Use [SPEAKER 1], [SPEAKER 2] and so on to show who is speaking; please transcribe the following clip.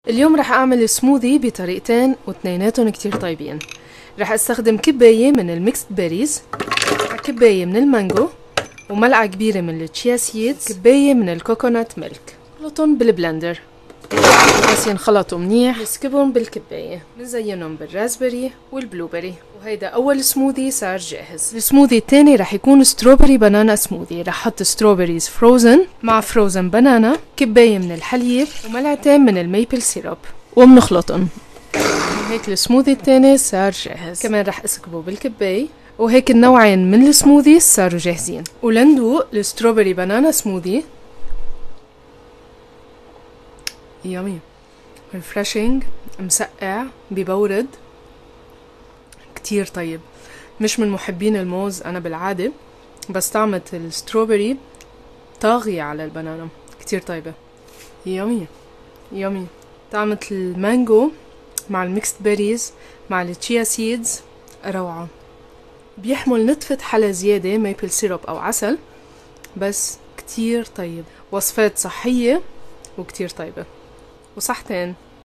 [SPEAKER 1] اليوم رح اعمل سموذي بطريقتين واثنيناتهم كتير طيبين. رح استخدم كباية من الميكست بيريز، كباية من المانجو، وملعقة كبيرة من التشيا سيدز، كباية من الكوكونات ميلك. خلطهم بالبلندر، بس ينخلطوا منيح نسكبهم بالكباية، بنزينهم بالرازبري والبلوبري. وهيدا أول سموذي صار جاهز. السموذي الثاني رح يكون ستروبري بنانا سموذي. رح حط ستروبريز فروزن مع فروزن بنانا، كباية من الحليب وملعقتين من الميبل سيروب، وبنخلطهم. هيك السموذي الثاني صار جاهز. كمان رح اسكبه بالكباية، وهيك النوعين من السموذي صاروا جاهزين. ولندوق الستروبري بنانا سموذي. يامي، ريفرشنج، مسقع، ببورد، كتير طيب. مش من محبين الموز أنا بالعادة، بس طعمة الستروبري طاغية على البنانا، كتير طيبة. يامي يامي. طعمة المانجو مع الميكست بيريز مع التشيا سيدز روعة. بيحمل نتفة حلا زيادة، ميبل سيروب أو عسل، بس كتير طيب. وصفات صحية وكتير طيبة، وصحتين.